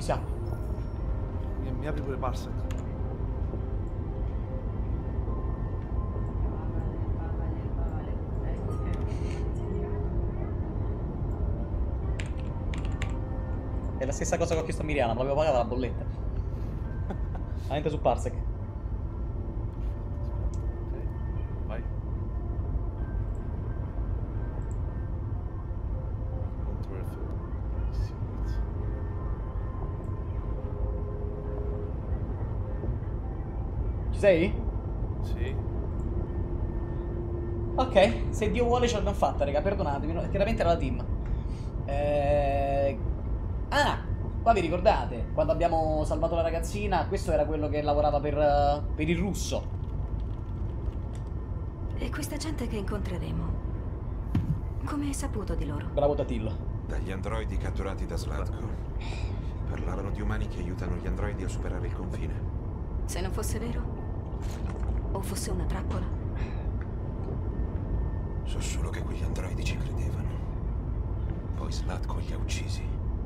siamo. Mi apri pure Parsec. È la stessa cosa che ho chiesto a Miriana, ma l'avevo pagata la bolletta. Entra su Parsec. Ok, vai. Control F. Bellissimo, grazie. Ci sei? Sì. Ok, se Dio vuole ce l'abbiamo fatta, raga, perdonatemi, chiaramente era la team. Ah, qua vi ricordate, quando abbiamo salvato la ragazzina, questo era quello che lavorava per il russo. E questa gente che incontreremo, come hai saputo di loro? Bravo Tatillo. Dagli androidi catturati da Slatko. Parlavano di umani che aiutano gli androidi a superare il confine. Se non fosse vero? O fosse una trappola? So solo che quegli androidi ci credevano. Poi Slatko li ha uccisi.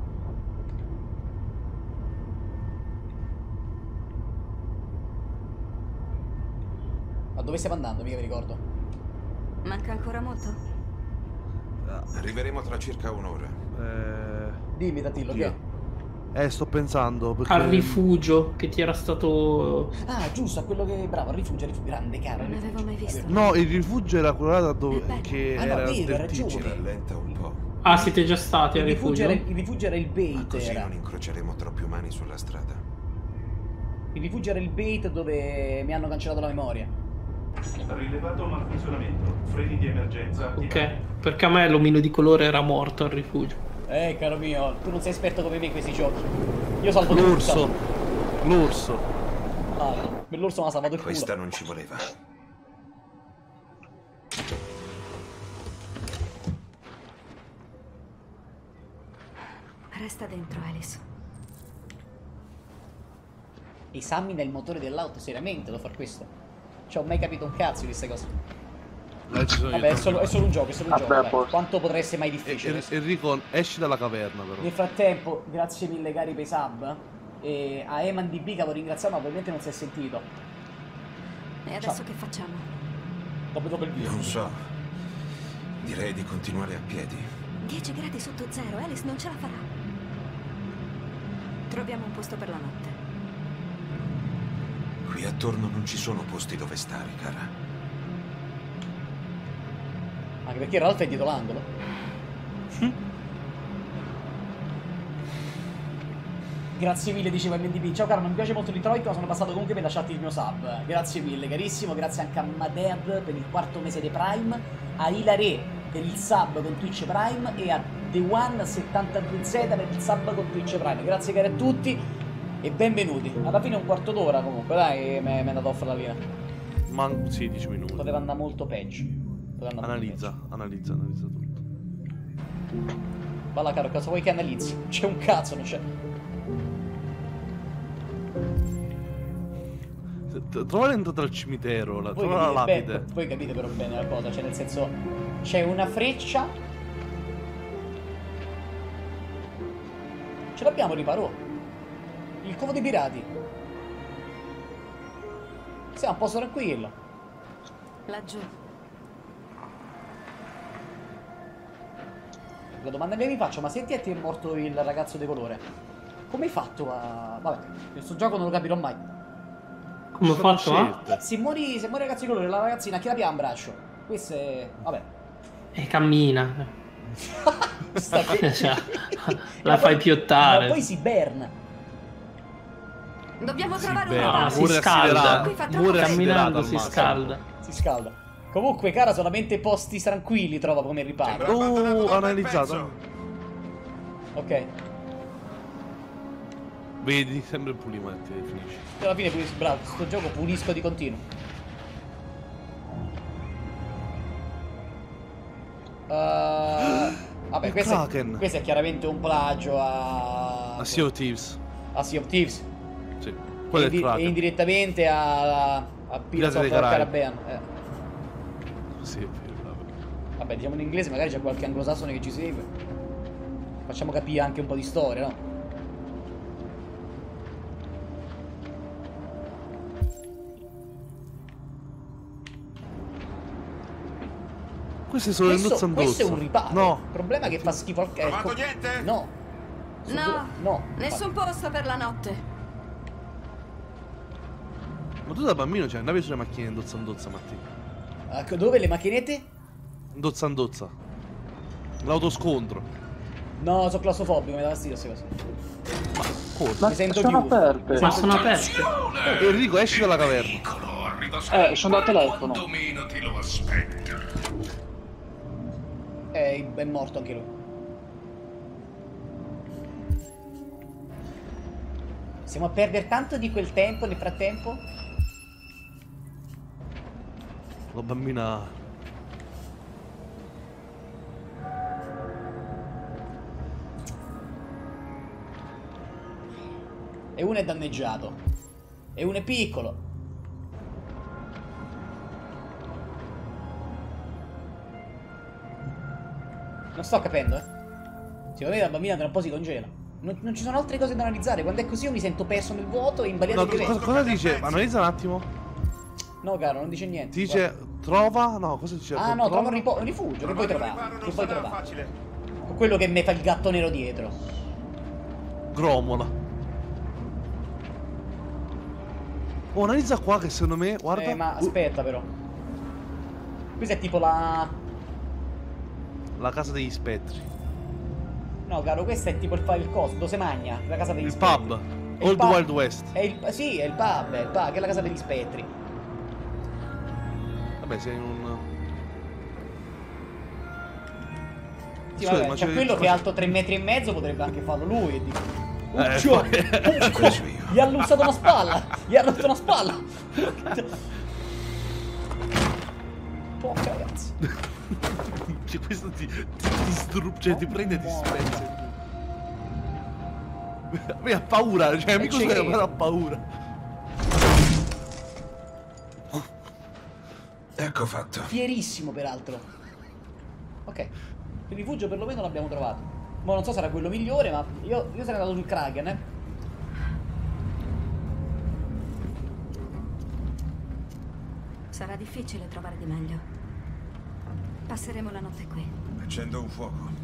Ma dove stiamo andando? Mica mi ricordo. Manca ancora molto? Arriveremo tra circa un'ora. Dimmi Tatillo, che è? Sto pensando perché... Al rifugio che ti era stato... Ah, giusto, a quello che... Bravo, al rifugio, grande caro. Non l'avevo mai visto. No, il rifugio era quello là da dove... che Ah, no, era vero, del hai tizio. ragione. Ci rallenta un po'. Ah, siete già stati al rifugio? Il rifugio era il Ma bait, così era. non incroceremo troppi umani sulla strada. Il rifugio era il bait dove mi hanno cancellato la memoria. Rilevato malfunzionamento. Freni di emergenza attivati. Ok, perché a me l'omino di colore era morto al rifugio. Caro mio, tu non sei esperto come me in questi giochi. Io salvo L'urso. tutto. L'urso. Ah, per l'orso mi ha salvato il culo. Questa non ci voleva. Resta dentro, Alice. Esamina il motore dell'auto, seriamente devo far questo. Ci ho mai capito un cazzo di queste cose. Là ci sono Vabbè, è solo un gioco, è solo un gioco. Vabbè, Dai. posto. Quanto potrà essere mai difficile? Enrico, esci dalla caverna però. Nel frattempo, grazie mille cari per i sub. E a Eman DB che avevo ringraziato, ma ovviamente non si è sentito. E adesso che facciamo? Dopo il video. Non so. Direi di continuare a piedi. 10 gradi sotto zero, Alice non ce la farà. Troviamo un posto per la notte. Qui attorno non ci sono posti dove stare, cara. Anche perché Ralph è dietro l'angolo. Grazie mille, diceva MDB. Ciao caro, non mi piace molto Detroit, ma sono passato comunque per lasciarti il mio sub. Grazie mille, carissimo. Grazie anche a Madeb per il 4º mese di Prime, a Ilare per il sub con Twitch Prime e a The One 72Z per il sub con Twitch Prime. Grazie cari a tutti e benvenuti. Alla fine un quarto d'ora comunque, dai, mi è andato off la linea. Ma sì, 10 minuti. Poteva andare molto peggio. Analizza tutto. Valla caro, cosa vuoi che analizzi? C'è un cazzo, non c'è. Trova l'entrata al cimitero, trova la lapide. Voi capite però bene la cosa, cioè nel senso c'è una freccia. Ce l'abbiamo riparo. Il covo dei pirati. Siamo a posto tranquillo. Laggiù. La domanda che vi faccio, ma se ti è morto il ragazzo di colore, come hai fatto a... Vabbè, questo gioco non lo capirò mai. Come ho fatto? Se muori ragazzo di colore, la ragazzina chi la piaga un braccio? Questo è... vabbè. E cammina. Cioè, la fai piottare. Ma poi si berna. Dobbiamo trovare un Ah, modo. si scalda. Qui fa troppo Camminando si freddo. scalda. Si scalda. Comunque, cara, solamente posti tranquilli trova come riparo. Ho analizzato. Ok. Vedi, sempre il pulimento e finisci. Alla fine pulisco, bravo, sto gioco pulisco di continuo. Vabbè, questo è chiaramente un plagio a Sea of Thieves. A Sea of Thieves. Sì. Quello è il Kraken. E indirettamente a Pirates of the Caribbean. Sì, vabbè. Vabbè, diciamo in inglese, magari c'è qualche anglosassone che ci segue. Facciamo capire anche un po' di storia, no? Questo è solo il Dozza Dozza. Questo è un riparo. No. Il problema è che fa schifo al Trovato niente? No. No, No. nessun posto per la notte. Ma tu da bambino cioè andavi sulle macchine in Dozza Matti? Ecco, dove le macchinette? Dozza. L'autoscontro. No, sono claustrofobico, mi dà fastidio queste cose. Cosa? Mi sento sono chiuso. aperte. Ma sono aperte. Enrico, esci dalla caverna. Sono dal telefono. È morto anche lui. Stiamo a perdere tanto di quel tempo nel frattempo. La bambina. E uno è danneggiato. E uno è piccolo. Non sto capendo, Secondo me la bambina tra un po' si congela. Non ci sono altre cose da analizzare. Quando è così io mi sento perso nel vuoto e imbaliato di eventi. Cosa dice? Analizza un attimo. No, caro, non dice niente. Dice trova. No, cosa dice? Ah, no, trova un rifugio. Che puoi trovare? Che puoi trovare? Facile. Con quello che mi fa il gatto nero dietro. Gromola. Oh, analizza qua che secondo me, guarda. Ma aspetta però. Questa è tipo la casa degli spettri. No, caro, questo è tipo il coso, dove si magna, la casa degli Il spettri. pub. È il Old pub. Wild West. Sì, è il pub, che è la casa degli spettri. Vabbè, sei in un... Sì, Scusa, vabbè, ma c'è c'è- quello ma che è c'è- alto 3 metri e mezzo, potrebbe anche farlo lui. E dico, poi- Preso io. gli ha lussato una spalla! Gli ha rotto una spalla! Porca ragazzi. Cioè, questo ti cioè, ti prende e ti spezza. A me ha paura, cioè, amico ci suo credo. ha paura. Ecco fatto. Fierissimo, peraltro. Ok. Il rifugio perlomeno l'abbiamo trovato. Ma non so se sarà quello migliore, ma io sarei andato sul Kraken, Sarà difficile trovare di meglio. Passeremo la notte qui. Accendo un fuoco.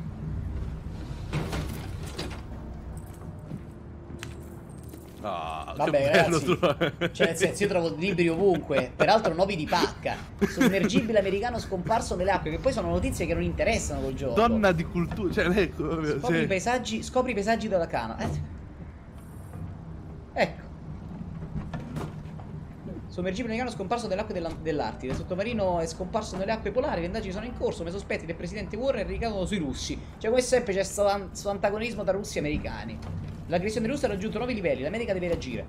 Ah, Vabbè, che bello ragazzi, trovare. cioè nel senso io trovo libri ovunque. Peraltro nuovi di pacca. Sommergibile americano scomparso nelle acque. Che poi sono notizie che non interessano col gioco. Donna di cultura, cioè, ecco, Scopri i paesaggi della Cana. Ecco. Sommergibile americano scomparso nelle acque dell'Artide. Il sottomarino è scomparso nelle acque polari. Le indagini sono in corso. Ma i sospetti del presidente Warren ricadono sui russi. Cioè, come sempre c'è questo antagonismo tra russi e americani. L'aggressione russa ha raggiunto nuovi livelli. L'America deve reagire.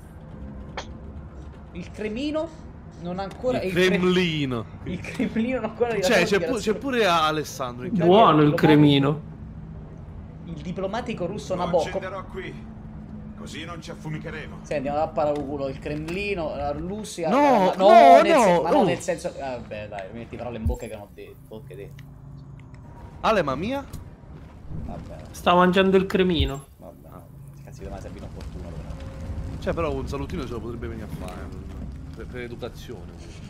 Il Cremino non ha ancora. Il Cremlino. Il Cremlino non ha ancora Cioè, rilasciato c'è pure Alessandro in chiaro. Buono il cremino. il diplomatico russo Lo Nabokov. accenderò qui. Così non ci affumicheremo. Senti, andiamo a paraculo il Cremlino, la Russia. No, no, no, ma no, oh. nel senso. Vabbè, dai, mi metti parole in bocca che non ho detto. Che detto. Ale, ma mia? Vabbè, Sta mangiando il cremino. vabbè. Cazzo, domani serve inopportuno però. Cioè, però un salutino ce lo potrebbe venire a fare. Per educazione.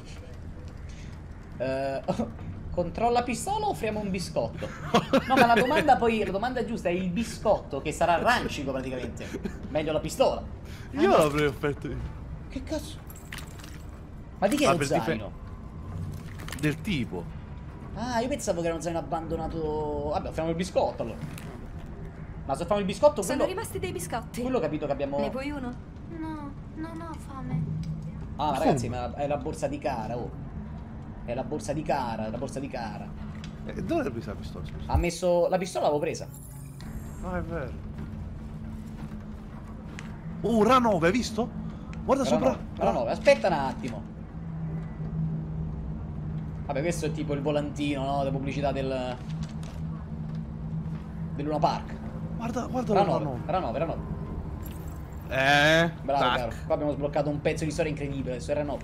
Controlla pistola o offriamo un biscotto? No, ma la domanda poi, la domanda giusta è il biscotto, che sarà rancico praticamente. Meglio la pistola. Io no. l'avrei offerto Che cazzo? Ma di che è lo per zaino? del tipo. Ah, io pensavo che era un zaino abbandonato. Vabbè, offriamo il biscotto allora. Ma se offriamo il biscotto, Sono quello. rimasti dei biscotti. Quello ho capito che abbiamo. Ne vuoi uno? No, non ho fame. Ah, ma ragazzi, ma è la borsa di Cara, oh. È la borsa di Cara, la borsa di Cara. Dove l'hai presa la pistola, scusa? Ha messo. La pistola l'avevo presa. No, è vero. Oh, Ra9, hai visto? Guarda sopra. No, no, aspetta un attimo. Vabbè, questo è tipo il volantino, no? La pubblicità del Luna Park. Guarda la Ra9, Ra9. Ra9. Bravo, tac. caro. Qua abbiamo sbloccato un pezzo di storia incredibile. Adesso Ra9.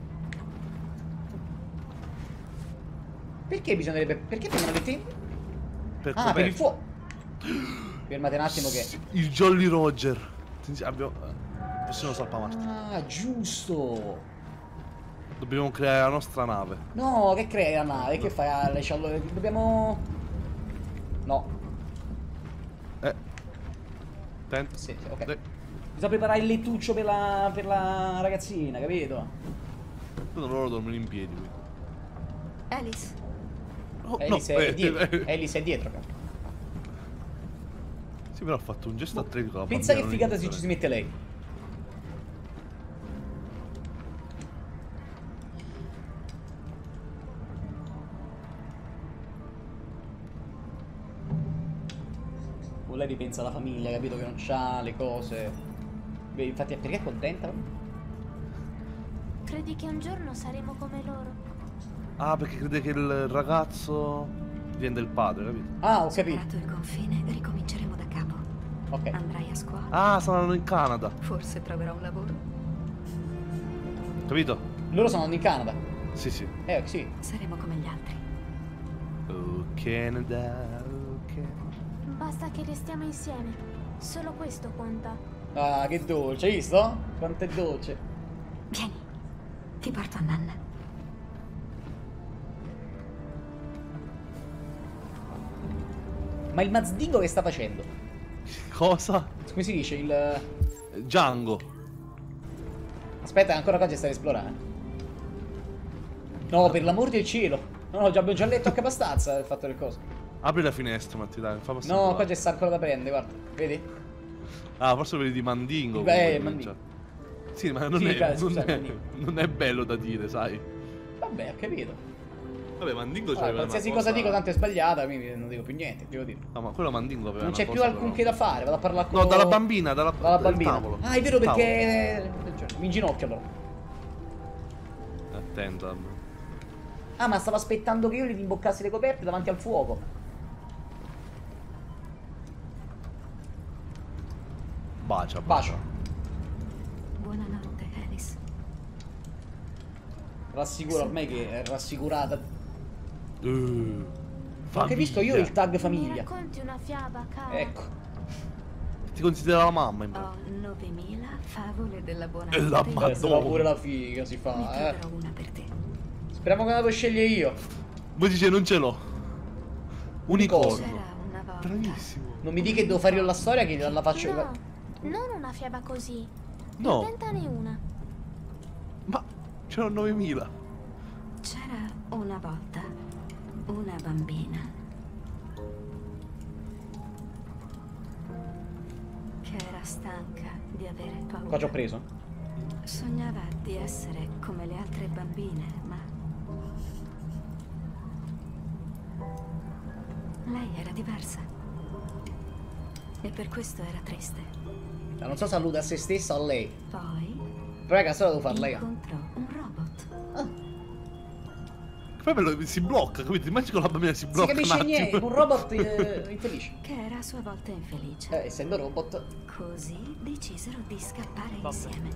Perché bisognerebbe. Perché prendono le team? Per Ah, per il coperto. fuoco. Fermate un attimo che. Il Jolly Roger. Abbiamo... Possiamo salpare Marti. Ah, giusto. Dobbiamo creare la nostra nave. No, che crei la nave? Che fai? Dobbiamo... No. Attento. Sì, ok. Bisogna preparare il lettuccio per la ragazzina, capito? Loro dormono in piedi qui. Alice, Oh, Alice no, è dietro. Alice è dietro. Sì, però ha fatto un gesto atletico alla Pensa che bambina, figata non se ci si mette lei. Lei ripensa alla famiglia, capito che non c'ha le cose. Beh, infatti perché è contenta? Credi che un giorno saremo come loro? Ah, perché crede che il ragazzo diventa il padre, capito? Ah, ho capito. superato il confine, ricominceremo da capo. Ok. Andrai a scuola, Ah, saranno in Canada, forse troverò un lavoro. capito? Loro sono andati in Canada. Sì, sì. Sì. Saremo come gli altri. Oh, Canada, oh, Canada. Basta che restiamo insieme. Solo questo conta. Ah, che dolce, hai visto? Quanto è dolce. Vieni, ti porto a Nanna. Ma il Mazdingo che sta facendo? Cosa? Come si dice? Il... Django. Aspetta, ancora qua c'è sta a esplorare. No, per l'amor del cielo. No, abbiamo già letto anche abbastanza il fatto del coso. Apri la finestra, Matti, dai, fa passare. No, qua c'è sta ancora da prendere, guarda. Vedi? Ah, forse quelli di Mandingo. Beh, comunque, Mandingo. cioè. Sì, ma non, Sì, è, beh, non, scusa, è, Mandingo. non è bello da dire, sai. Vabbè, ho capito. Vabbè, Mandingo Allora, qualsiasi cosa dico tanto è sbagliata, quindi non dico più niente, devo dire. No, ma quello Mandingo aveva Non una c'è cosa più alcun che però. da fare, vado a parlare con... No, dalla bambina, dalla Dalla bambina. tavolo. Ah, è vero Tavolo. perché... Mi inginocchio allora. Attenta. Ah, ma stavo aspettando che io gli rimboccassi le coperte davanti al fuoco. Bacia, Bacio. Buonanotte, Alice. Rassicuro ormai che è rassicurata. Ho Famiglia. capisco io il tag Mi famiglia. racconti una fiaba, cara? Ecco. Ti considera la mamma, in Ho 9000 favole della buona E la notte. Madonna. Però pure la figa si Ne fa, troverò una per te. Speriamo che la devo scegliere io. Poi dice non ce l'ho. Unicorno. C'era una volta. Bravissimo. Non mi dica che devo fare io la storia che la faccio... No, non una fiaba così. No. Inventane una. Ma c'erano 9000. C'era una volta una bambina che era stanca di avere Qua ci ho paura. preso. Sognava di essere come le altre bambine, ma lei era diversa. E per questo era triste. Non so se allude a se stessa o a lei. Poi Però che storia devo farla io. incontrò un robot. Poi si blocca, capito? Immagini che la bambina si Non si blocca. capisce un attimo. niente, un robot infelice. Che era a sua volta infelice. Essendo robot. Così decisero di scappare insieme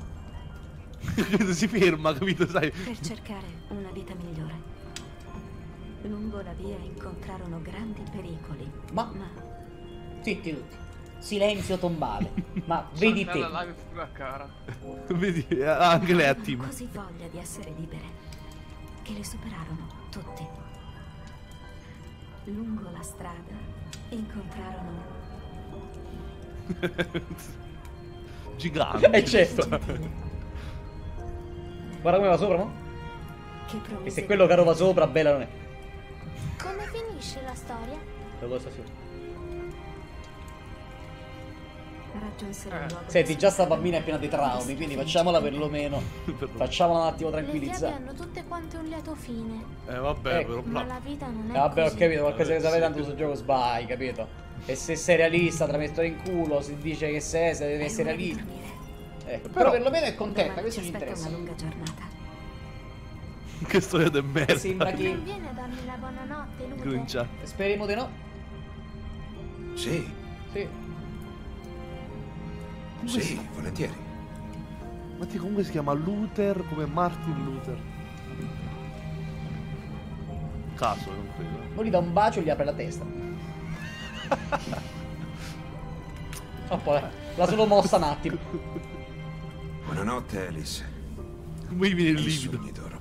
Si ferma, capito? Sai? per cercare una vita migliore. Lungo la via incontrarono grandi pericoli, Ma- ma Zitti tutti. Silenzio tombale. Ma vedi te. La live sulla cara. Vedi, anche lei è avevano attiva. così voglia di essere libere che le superarono tutti. Lungo la strada incontrarono Gigante. Certo. Guarda come va sopra, no? che promise E se quello caro va sopra, bella non è. Come finisce la storia? Lo so, sì. raggiunsero il luogo Senti, di già sta scontro. bambina è piena di traumi, quindi facciamola perlomeno. Facciamola un attimo Le fiabe tranquillizzare. hanno tutte quante un lieto fine. Vabbè, Ecco. però. Ma la vita non è Vabbè, ho così. capito, qualcosa che Sì. sapete tanto sul gioco sbagli, capito? E se sei realista, te la metto in culo, si dice che sei, se devi È essere ora di realista. dormire. Ecco, però perlomeno è contenta, Domani questo ci ci aspetta interessa. una lunga giornata. Che storia di merda. Sembra che... Non viene a darmi la buonanotte, Luca. Gruncia. Speriamo di no. Sì, Sì. sì, volentieri. Ma ti comunque si chiama Luther come Martin Luther. Caso, non credo. Poi gli dà un bacio e gli apre la testa. Oh, poi l'ha solo mossa un attimo. Buonanotte, Alice. Mi viene il e livido. sogni d'oro.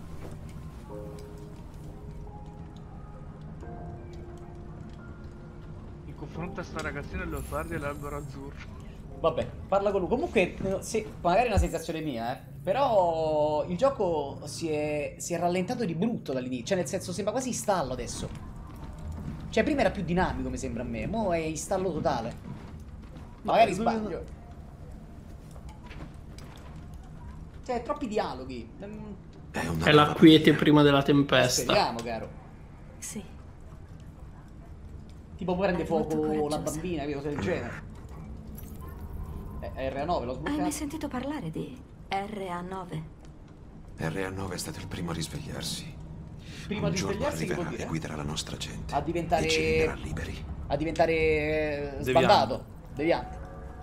In confronto a sta ragazzina lo guardi e l'albero azzurro. Vabbè, parla con lui. Comunque, sì, magari è una sensazione mia, però il gioco si è rallentato di brutto dall'inizio. Cioè, nel senso, sembra quasi installo adesso. Cioè, prima era più dinamico, mi sembra a me. Mo' è installo totale. Magari sbaglio. Cioè, troppi dialoghi. È la quiete prima della tempesta. Speriamo, caro. Sì. Tipo prende È molto fuoco la coraggiosa. bambina, che cosa del genere. È RA9, l'ho Hai sbloccato. mai sentito parlare di RA9? RA9 è stato il primo a risvegliarsi. Prima Un di giorno svegliarsi, che vuol arriverà dire? e guiderà la nostra gente. A diventare... E ci renderà liberi. A diventare sbandato, deviante.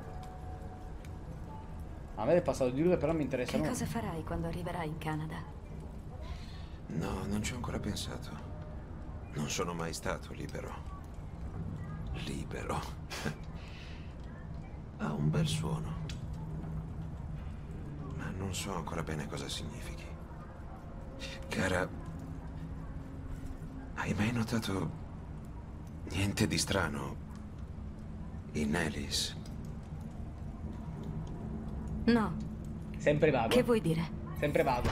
A me è passato di lui, però mi interessa Che molto. cosa farai quando arriverai in Canada? No, non ci ho ancora pensato. Non sono mai stato libero. Libero. Ha un bel suono. Ma non so ancora bene cosa significhi. Cara, hai mai notato niente di strano in Alice? No. Sempre vago. Che vuoi dire? Sempre vago.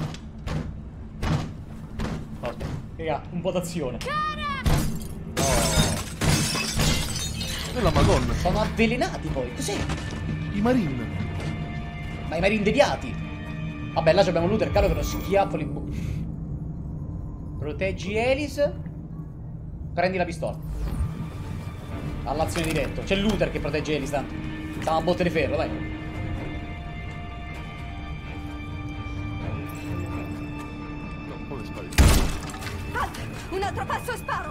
Forte. Raga, un po' d'azione. E la madonna. Sono avvelenati poi. Cos'è? I Marine. Ma i marine deviati. Vabbè, là abbiamo Luther, caro, che lo schiaffo li... Proteggi Alice. Prendi la pistola. All'azione diretto. C'è Luther che protegge Alice, tanto. Stiamo a botte di ferro, dai. No, come spari? Un altro passo e sparo!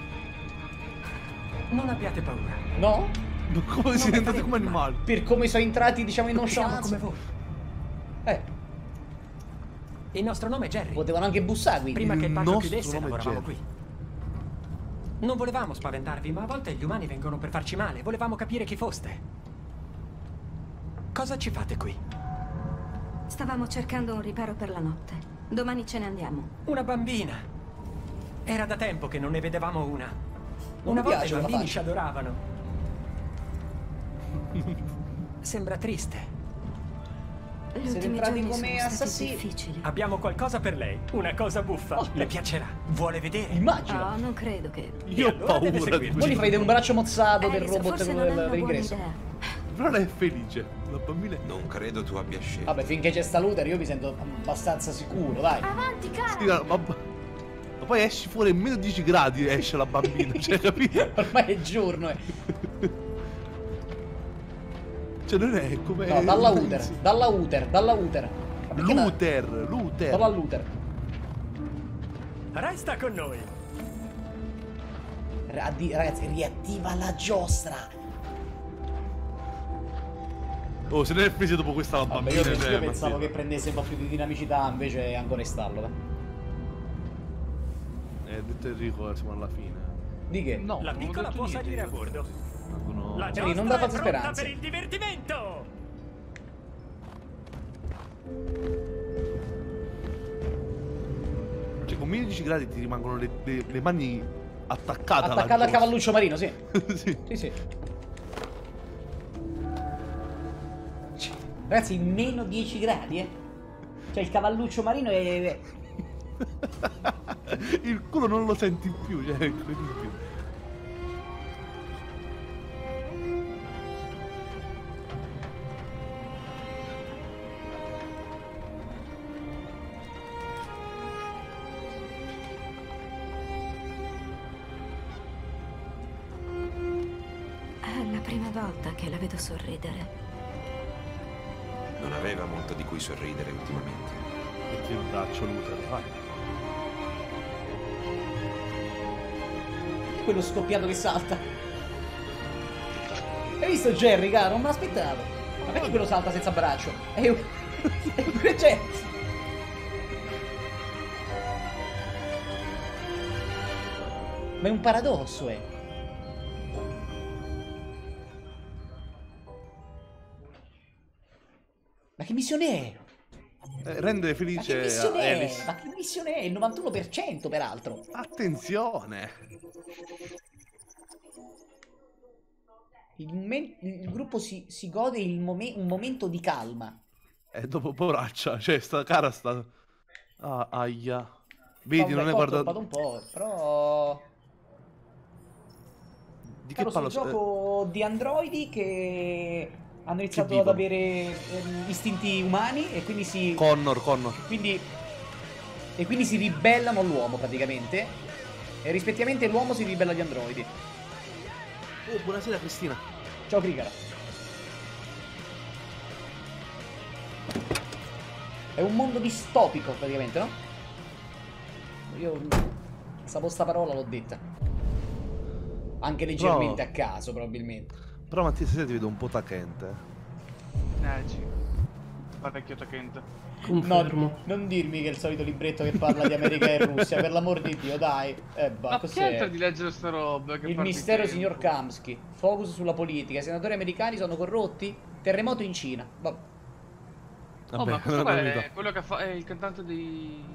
Non abbiate paura. No? Ma come siete andati come animali? Per come sono entrati, diciamo, in Siamo nonchalance. come voi. Il nostro nome è Jerry. Potevano anche bussare, quindi. Prima che il parco nostro chiudesse nome è lavoravamo Jerry. qui. Non volevamo spaventarvi, ma a volte gli umani vengono per farci male. Volevamo capire chi foste. Cosa ci fate qui? Stavamo cercando un riparo per la notte. Domani ce ne andiamo. Una bambina. Era da tempo che non ne vedevamo una. Non Una mi volta piace i la bambini faccia. ci adoravano. Sembra triste. Gli Siete ultimi entrati giorni come sono stati assassini. difficili. Abbiamo qualcosa per lei. Una cosa buffa. Oh. Le piacerà. Vuole vedere? Immagino. No, non credo che... Io ho allora deve paura di seguirci. Poi gli fai un braccio mozzato del Alice, robot forse quello non è una buona dell'ingresso. idea. Però lei è felice. La bambina è... Non credo tu abbia scelto. Vabbè, finché c'è sta Luther io mi sento abbastanza sicuro, dai. Avanti, cara! Sì, ma poi esci fuori a meno 10 gradi esce la bambina, cioè capito? Ormai è giorno, Cioè non è come... No, dalla Uther, dalla Uther, dalla Uther. Ma perché no? Luther. Dalla Luther. Resta con noi. Ragazzi, riattiva la giostra. Oh, se ne è presa dopo questa la Vabbè, bambina. io cioè, pensavo ma che prendesse un po' più di dinamicità, invece è ancora in stallo. detto Enrico, siamo alla fine. Di che? No, La non ho piccola detto può niente. salire a bordo. No. La Jerry, non giostra dà è false pronta speranze. per il divertimento. Cioè con meno 10 gradi ti rimangono le mani attaccate alla Attaccata al giostra. cavalluccio marino, sì. Sì. Sì, sì. Ragazzi, meno 10 gradi, Cioè il cavalluccio marino è... Il culo non lo senti più, cioè è incredibile. È la prima volta che la vedo sorridere. Non aveva molto di cui sorridere ultimamente. Metti il braccio Luther, vai. quello scoppiato che salta. Hai visto Jerry, caro? Non me l'aspettavo. Ma perché quello salta senza braccio? È un Jerry. Ma è un paradosso, Ma che missione è? Rendere felice Ma che missione è? Alice. Ma che missione è? Il 91% peraltro. Attenzione. Il gruppo si gode un momento di calma. E dopo poraccia, cioè sta cara sta... Ah, aia. Vedi, non è guardato... un po', però... Di che Parlo sul parlo? gioco di androidi che hanno iniziato ad dicono? avere istinti umani e quindi si... Connor. Quindi si ribellano all'uomo praticamente. E rispettivamente l'uomo si ribella agli androidi. Oh, buonasera Cristina. Ciao Krigara. È un mondo distopico praticamente, no? Io sta parola l'ho detta. Anche leggermente a caso probabilmente. Però Mattia stasera ti vedo un po' tacente. Sì. Parecchio tacente. Confermo. No, non dirmi che è il solito libretto che parla di America e Russia, per l'amor di Dio, dai. Ma che cos'è? di leggere sta roba? Il mistero signor Kamsky. Focus sulla politica. I senatori americani sono corrotti? Terremoto in Cina. Oh, Vabbè, ma questo non è quello che fa... è il cantante dei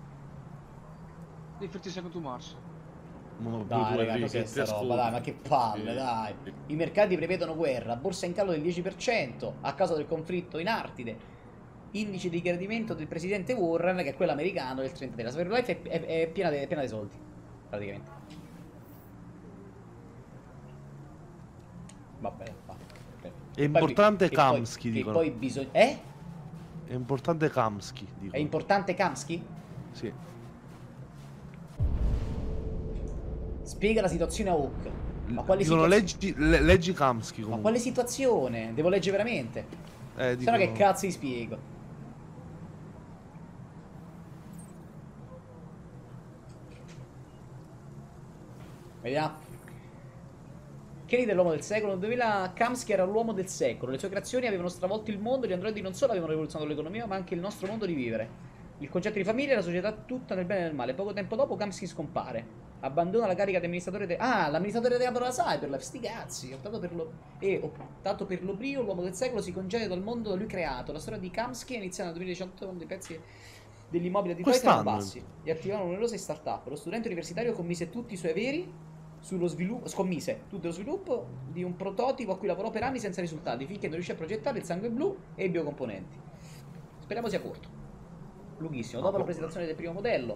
30 Seconds to Mars. Dai, raga, cos'è sta roba? Dai, ma che palle, dai. I mercati prevedono guerra, borsa in calo del 10% a causa del conflitto in Artide. Indice di gradimento del presidente Warren, che è quello americano, del 30. La Cyberlife è piena di soldi, praticamente. Vabbè, va. È importante Kamsky, che dicono. poi bisogna... È importante Kamsky, dicono. È importante Kamsky? Sì. Spiega la situazione a Hawk. Ma quale Dicono situazione? leggi Kamsky comunque. Ma quale situazione? Devo leggere veramente. Se no che cazzo gli spiego? Vediamo. Kenny dell'uomo del secolo. Nel 2000 Kamsky era l'uomo del secolo. Le sue creazioni avevano stravolto il mondo. Gli androidi non solo avevano rivoluzionato l'economia, ma anche il nostro modo di vivere. Il concetto di famiglia e la società tutta nel bene e nel male. Poco tempo dopo Kamsky scompare. Abbandona la carica di amministratore l'amministratore della Cyberlife, sti cazzi. Optato per l'oblio, l'uomo del secolo si congeda dal mondo da lui creato. La storia di Kamsky è iniziata nel 2018 con dei pezzi degli immobili di Detroit erano bassi e attivarono numerose start-up. Lo studente universitario scommise tutti i suoi averi sullo sviluppo di un prototipo a cui lavorò per anni senza risultati, finché non riuscì a progettare il sangue blu e i biocomponenti. Speriamo sia corto. Lunghissimo. Dopo la presentazione del primo modello,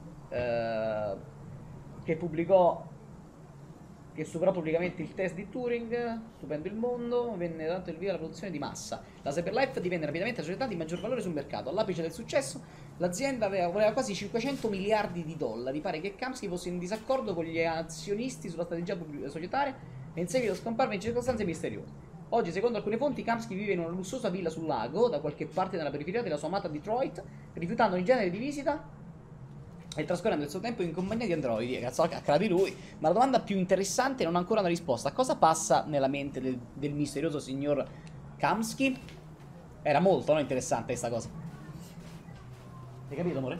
che superò pubblicamente il test di Turing, stupendo il mondo, venne dato il via alla produzione di massa. La Cyberlife divenne rapidamente la società di maggior valore sul mercato. All'apice del successo, l'azienda voleva quasi 500 miliardi di dollari. Pare che Kamsky fosse in disaccordo con gli azionisti sulla strategia societaria e in seguito scomparve in circostanze misteriose. Oggi, secondo alcune fonti, Kamsky vive in una lussuosa villa sul lago, da qualche parte nella periferia della sua amata Detroit, rifiutando ogni genere di visita e trascorrendo il suo tempo in compagnia di androidi. Cazzo, a cara di lui. Ma la domanda più interessante non ha ancora una risposta. Cosa passa nella mente del misterioso signor Kamsky? Era molto, no, interessante questa cosa. Hai capito, amore?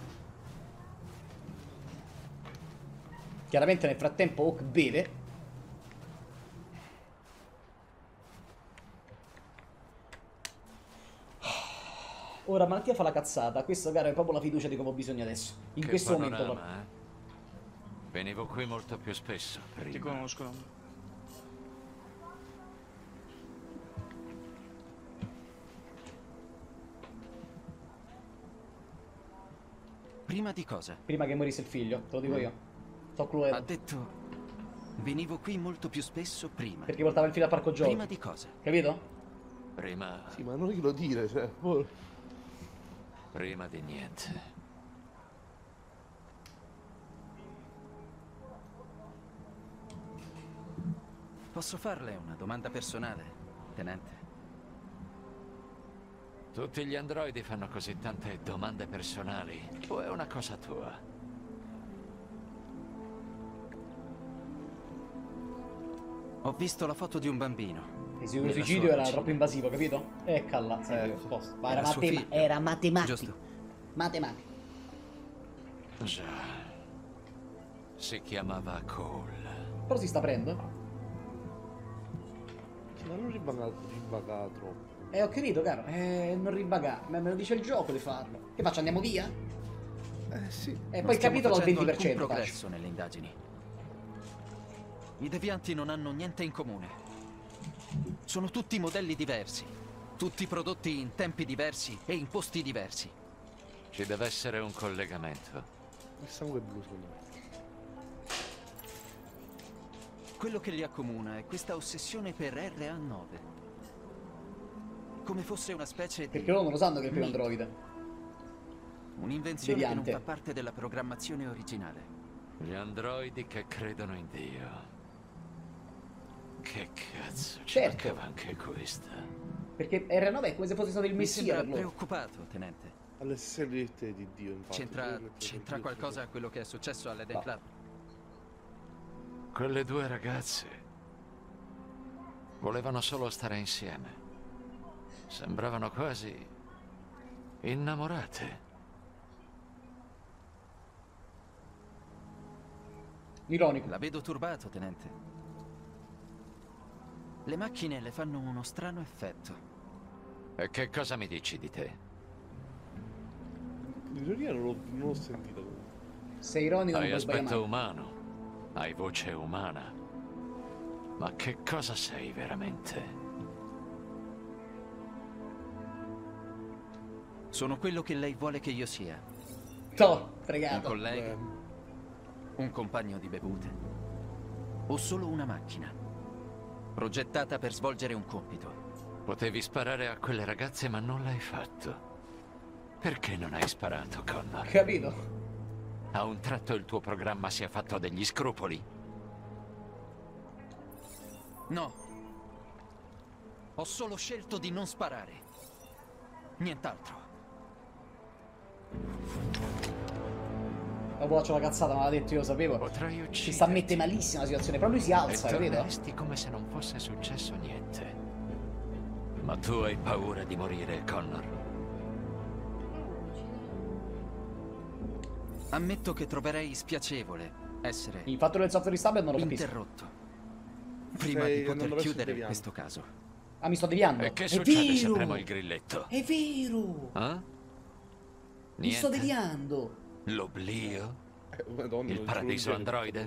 Chiaramente nel frattempo Hawk beve. Ora Mattia fa la cazzata. Questo, caro, è proprio la fiducia di come ho bisogno adesso. In questo momento proprio. Venivo qui molto più spesso prima. Ti conoscono. Prima di cosa? Prima che morisse il figlio, te lo dico io. So Cluedo. Ha detto... Venivo qui molto più spesso prima. Perché portava il figlio al parco giochi. Prima di cosa? Capito? Prima... Sì, ma non glielo dire, cioè... Prima di niente. Posso farle una domanda personale, tenente? Tutti gli androidi fanno così tante domande personali. O è una cosa tua? Ho visto la foto di un bambino. Il suicidio era troppo invasivo, capito? Calla, ma era matematico. Giusto. Matematico. Già. Si chiamava Cole. Però si sta prendendo. Ma non ribaga troppo. Ho capito, caro. Non ribagà. Me lo dice il gioco di farlo. Che faccio? Andiamo via? Sì. Poi il capitolo al 20%. Alcun progresso nelle indagini. I devianti non hanno niente in comune. Sono tutti modelli diversi. Tutti prodotti in tempi diversi e in posti diversi. Ci deve essere un collegamento. Il sangue blu, secondo me. Quello che li accomuna è questa ossessione per RA9. Come fosse una specie di... Perché loro non lo sanno che è il primo mito. androide. Un'invenzione che non Deviante. fa parte della programmazione originale. Gli androidi che credono in Dio. Che cazzo, ci Certo. mancava anche questa. Perché R9 è come se fosse stato il Mi messia sembra per loro. preoccupato, tenente. Alle stesse lettere di Dio, infatti. C'entra qualcosa quello che è successo all'Eden Club? Quelle due ragazze volevano solo stare insieme. Sembravano quasi innamorate. Ironico. La vedo turbato, tenente. Le macchine le fanno uno strano effetto. E che cosa mi dici di te? In teoria non l'ho sentito. Sei ironico, non Hai puoi sbagliare aspetto mai. umano, hai voce umana. Ma che cosa sei veramente? Sono quello che lei vuole che io sia. No, Un fregato. collega, un compagno di bevute, o solo una macchina, progettata per svolgere un compito. Potevi sparare a quelle ragazze ma non l'hai fatto. Perché non hai sparato, Connor? Capito? A un tratto il tuo programma si è fatto degli scrupoli. No. Ho solo scelto di non sparare. Nient'altro. La faccio una cazzata, me l'ha detto, io lo sapevo. Potrei ucciderti. Ci sta a mettere malissima la situazione, però lui si alza, E capito? torneresti come se non fosse successo niente. Ma tu hai paura di morire, Connor. Ammetto che troverei spiacevole essere Il fatto del software di Stabler non lo capisco. interrotto prima Stai di poter andando verso chiudere deviante. questo caso. Ah, mi sto deviando. E che È succede se vero! premo il grilletto? È vero! Eh? Mi sto Niente? deviando. L'oblio? Madonna, Il non paradiso ce l'ho androide?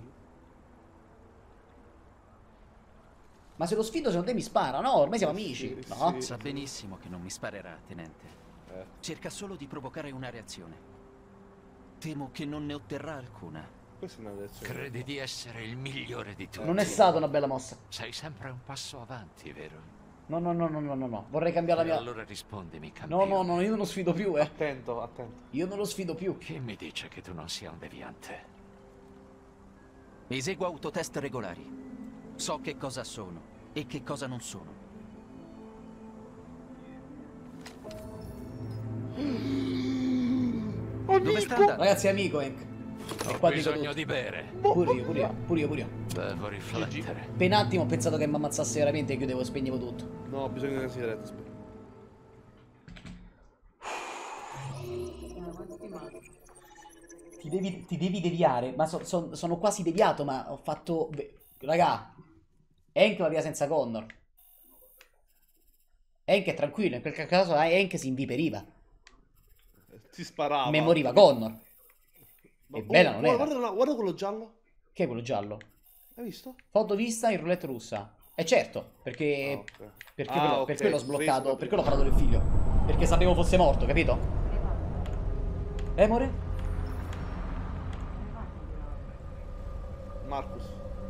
Ma se lo sfido secondo te mi spara? No, ormai siamo amici. sì, No? sì. Sa benissimo che non mi sparerà, tenente. Cerca solo di provocare una reazione. Temo che non ne otterrà alcuna. Questa è una lezione. Credi di essere il migliore di tutti? Non è stata una bella mossa. Sei sempre un passo avanti, vero? No, no, no, no, no, no, no. Vorrei cambiare la E mia... allora rispondimi, No, campione. no, no, io non lo sfido più, Attento, attento. Io non lo sfido più. Chi mi dice che tu non sia un deviante? Eseguo autotest regolari. So che cosa sono e che cosa non sono. Dove sta andando? Ragazzi, è amico, Hank. Ho qua dico bisogno tutto. di bere. Pure io, pure io, pure io, pure io. Devo riflettere. Per un attimo ho pensato che mi ammazzasse veramente e chiudevo e spegnevo tutto. No, ho bisogno di una sigaretta, aspetta. Ti devi deviare. Ma sono quasi deviato, ma ho fatto... Raga, Hank va via senza Connor. Hank è tranquillo, in quel caso Hank si inviperiva. Si sparava. Me moriva Connor. Ma- E bella non era. Guarda quello giallo. Che è quello giallo? Hai visto? Foto vista in roulette russa. Certo, perché... Ah, ok. Perché, Ah, quello, ok. per quello ho sbloccato, Preso, per quello ho parlato del figlio. Perché sapevo fosse morto, capito? Amore? Marcus.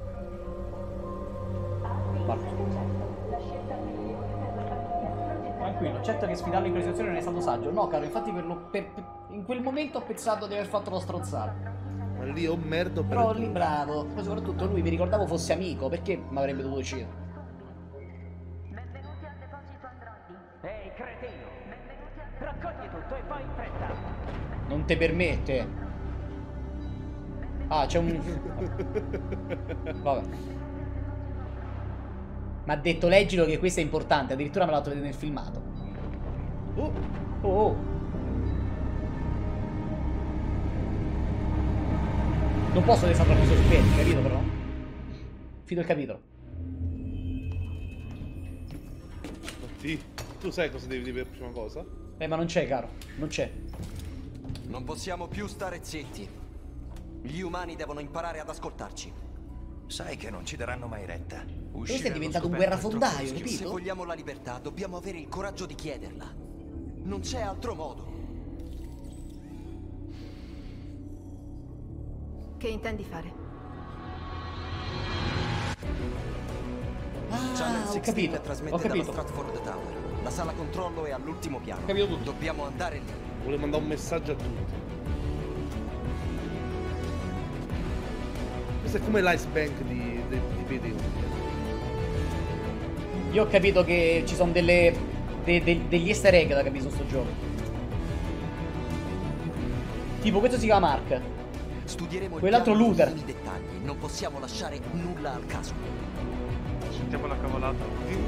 Tranquillo, certo che sfidarlo in quella situazione non è stato saggio. No, caro, infatti in quel momento ho pensato di aver fatto lo stronzato. Ma lì ho merda per Però lì bravo. Poi soprattutto lui mi ricordavo fosse amico, perché mi avrebbe dovuto uccidere? Ehi, cretino! Raccogli tutto e vai in fretta! Non te permette. Ah, c'è un... Vabbè. Mi ha detto leggilo che questo è importante. Addirittura me l'ha fatto vedere nel filmato. Oh. Oh. Non posso restare troppo sospetti, capito però? Fido il capitolo. Sì, tu sai cosa devi dire per prima cosa? Ma non c'è, caro. Non c'è. Non possiamo più stare zitti. Gli umani devono imparare ad ascoltarci. Sai che non ci daranno mai retta. Questo è diventato un guerrafondaio, Se capito? vogliamo la libertà, dobbiamo avere il coraggio di chiederla. Non c'è altro modo. Che intendi fare? Channel ho 16 capito, trasmette ho capito. dalla Stratford Tower. La sala controllo è all'ultimo piano. Capito tutto. Dobbiamo andare lì. Volevo mandare un messaggio a tutti. Questo è come l'Ice Bank di PD. Io ho capito che ci sono degli easter egg da capire su sto gioco. Tipo questo si chiama Mark. Studieremo Quell'altro il piano looter. nei dettagli. Non possiamo lasciare nulla al caso. Sentiamo la cavolata.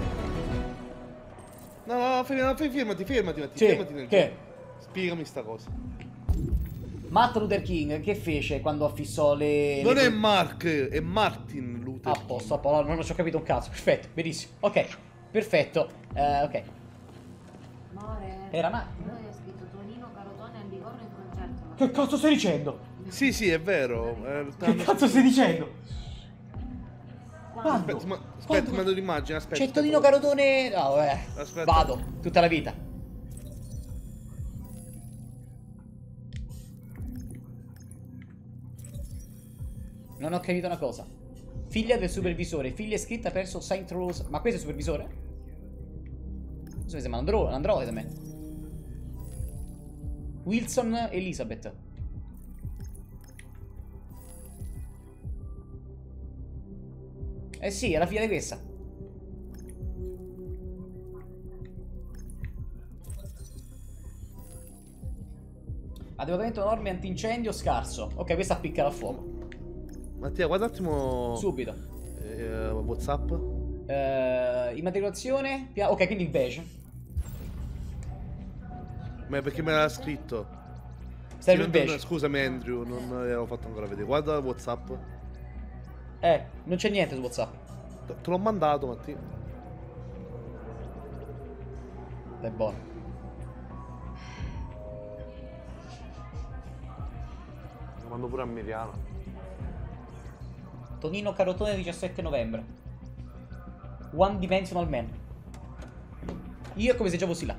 No, fermati, Matti, Sì, fermati nel che? gioco. Spiegami sta cosa. Martin Luther King che fece quando affissò le... Non è Mark, è Martin Luther. A posto, non ci ho capito un cazzo. Perfetto, benissimo. Ok, perfetto. Ok. Era Mark. Noi ho scritto Tonino Carotone al Livorno in concerto. Che cazzo stai dicendo? Sì, è vero. Che cazzo stai dicendo? Quando? Aspetta, mando l'immagine, aspetta. C'è Tonino Carotone... No, vabbè. Aspetta. Vado, tutta la vita. Non ho capito una cosa. Figlia del supervisore. Figlia iscritta presso St. Rose. Ma questo è il supervisore? Questo mi sembra un androide a me. Wilson Elizabeth. Eh sì, è la figlia di questa. Adeguamento enorme antincendio scarso. Ok, questa appicca a fuoco. Mattia, guarda un attimo. Subito. WhatsApp. Immatricolazione. Ok, quindi il beige. Ma perché me l'ha scritto? Serve il beige. Scusami Andrew, non l'avevo fatto ancora vedere. Guarda WhatsApp. Non c'è niente su WhatsApp. Te l'ho mandato, Mattia. È buono. Lo mando pure a Miriano. Tonino Carotone 17 novembre. One Dimensional Man. Io è come se già fossi là.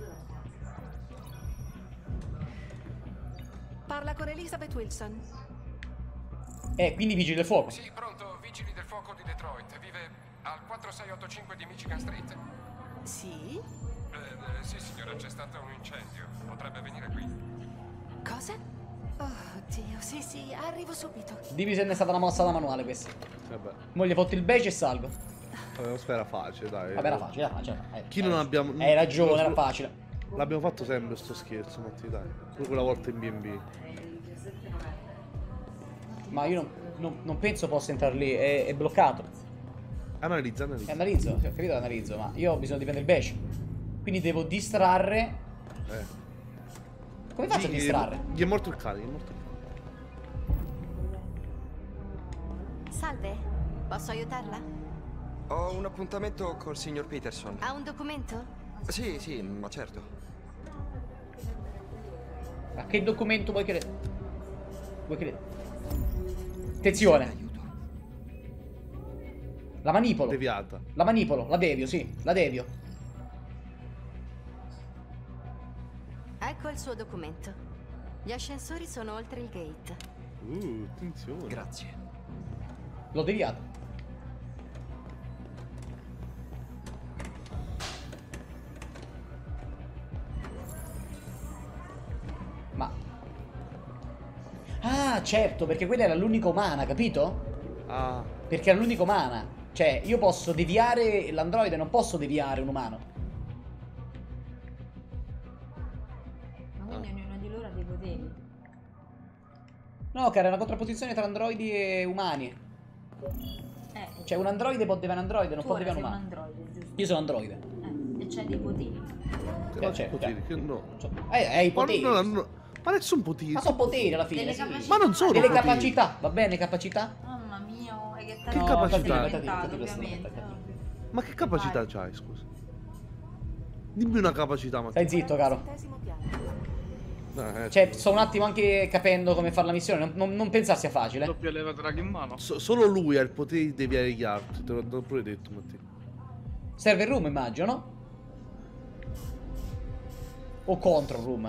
Parla con Elizabeth Wilson. Quindi vigili del fuoco. Sì, pronto, vigili del fuoco di Detroit. Vive al 4685 di Michigan Street. Sì? Sì, signora, c'è stato un incendio. Potrebbe venire qui. Cosa? Oh, Dio, sì, arrivo subito. Dimmi se ne è stata una mossa da manuale questa. Vabbè. Mo gli fotto il beige e salgo. Era facile, dai. Vabbè, era facile. Chi non abbiamo... Hai ragione, era facile. L'abbiamo fatto sempre sto scherzo, Matti, dai. Pure quella volta in B&B. Ma io non penso possa entrare lì, è bloccato. Analizza. Analizzo, sì, ho capito, analizzo, ma io ho bisogno di prendere il beige. Quindi devo distrarre. Come faccio a distrarre? Gli è morto il cane, Salve, posso aiutarla? Ho un appuntamento col signor Peterson. Ha un documento? Sì, ma certo. Ma che documento vuoi che... Attenzione. La manipolo. Deviata. La manipolo, la devio, sì, la devio. Ecco il suo documento. Gli ascensori sono oltre il gate. Attenzione. Grazie. L'ho deviato. Ma... Ah, certo, perché quella era l'unica umana, capito? Ah. Perché era l'unica umana. Cioè, io posso deviare l'androide, non posso deviare un umano. Ma quindi ognuno di loro ha dei poteri. No, cara, è una contrapposizione tra androidi e umani. Cioè, un androide può deviare un androide, non può deviare un umano. Androide, giusto? Io sono androide. E c'hai dei poteri. C'è poteri, che no. I poteri. Ma nessun potere. Ma sono poteri alla fine. Delle sì. capacità. Ma non sono delle poteri. capacità, va bene, capacità? Mamma mia, è che Che capacità? ovviamente. Ma che capacità c'hai, scusa? Dimmi una capacità, Mattia. Stai zitto, caro. Cioè, sto un attimo anche capendo come fare la missione. Non pensare sia facile. Doppia leva draghi in mano. Solo lui ha il potere di deviare gli altri. Te l'ho pure detto, Mattia. Server room, immagino, no? O control room?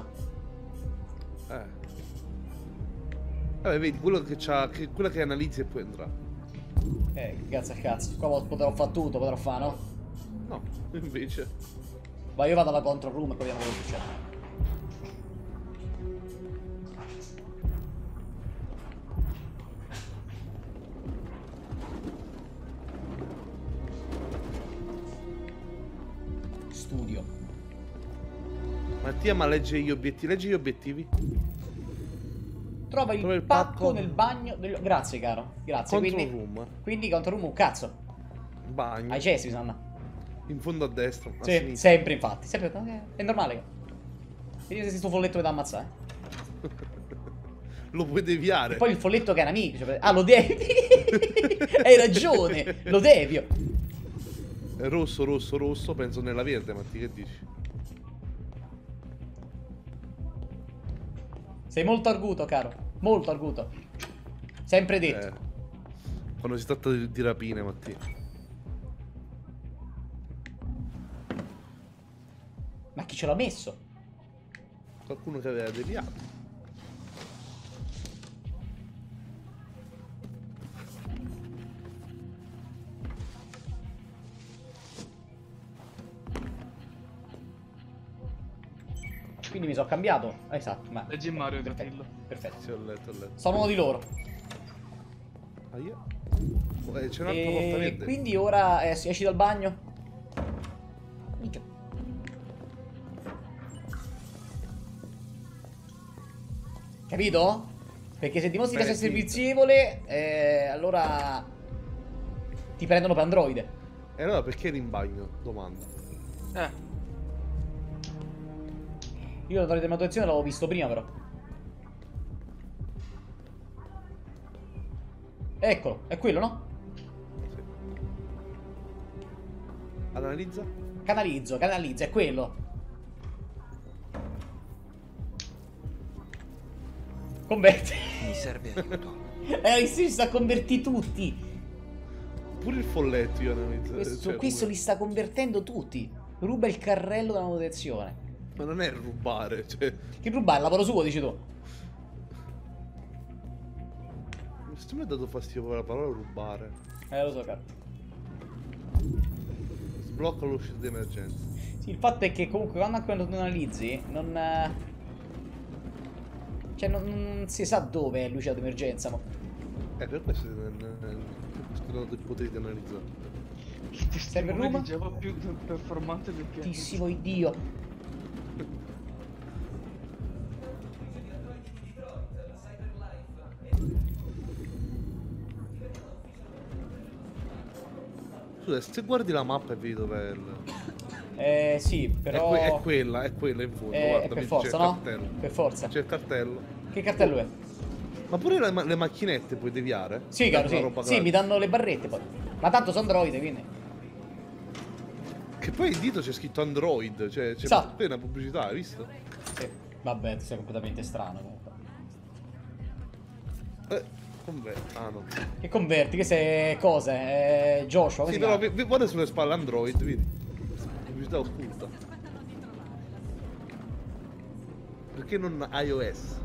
Vabbè, vedi, quello che c'ha. Quella che analizzi e poi entra. Grazie al cazzo. Qua potrò fare tutto, potrò fare, no? No, invece. Ma io vado alla control room e poi vediamo cosa succede. Studio. Mattia, ma legge gli obiettivi. Leggi gli obiettivi. Trova il pacco nel bagno. Grazie, caro. Grazie. Control room. Quindi control room, un cazzo. Bagno. Ai cessi, Sanna. In fondo a destra. Sì, sempre, infatti. Sempre. È normale. Vedi se sto folletto mi da ammazzare. Lo puoi deviare. E poi il folletto che è un amico. Cioè, lo devi. Hai ragione. Lo devio. Rosso, rosso, rosso. Penso nella verde, Mattia, che dici? Sei molto arguto, caro. Molto arguto. Sempre detto. Quando si tratta di rapine, Mattia. Ma chi ce l'ha messo? Qualcuno che aveva deviato. Quindi mi sono cambiato. Esatto. Ma... Leggi Mario, Gatillo. Perfetto. Sì, ho letto, ho letto. Sono uno di loro. C'è un'altra porta verde. Quindi ora esci dal bagno. Minchia. Capito? Perché se dimostri che sei servizievole, allora ti prendono per androide. E allora perché eri in bagno? Domanda. Io l'androide di manutenzione l'avevo visto prima, però. Eccolo, è quello, no? Sì. Analizza? Canalizza, è quello. Converti. Mi serve aiuto. Si sta converti tutti. Pure il folletto io analizzo. Questo li sta convertendo tutti. Ruba il carrello della manutenzione. Ma non è rubare, cioè. Che rubare? Il lavoro suo, dici tu. Questo mi ha dato fastidio per la parola rubare. Lo so, caro. Sblocca l'uscita di emergenza. Sì, il fatto è che comunque quando tu analizzi non... Cioè non si sa dove è l'uscita di emergenza, ma... Per questo ho dato il potere di analizzare. Server room? Diceva più performante del piano. Tantissimo Dio. Scusa, se guardi la mappa e vedi dov'è il... sì, però... È quella in fondo, guarda, per forza, no? Per forza. C'è il cartello. Che cartello è? Ma pure le macchinette puoi deviare? Sì, caro, sì. Sì, mi danno le barrette poi. Ma tanto sono androide, quindi... Che poi il dito c'è scritto Android, cioè c'è appena pubblicità, hai visto? Sì. Vabbè, sei completamente strano comunque. Converti. Ah no. Che converti? Che sei cose? Joshua? Sì, però guarda sulle spalle Android, vedi? Pubblicità occulta. Perché non iOS?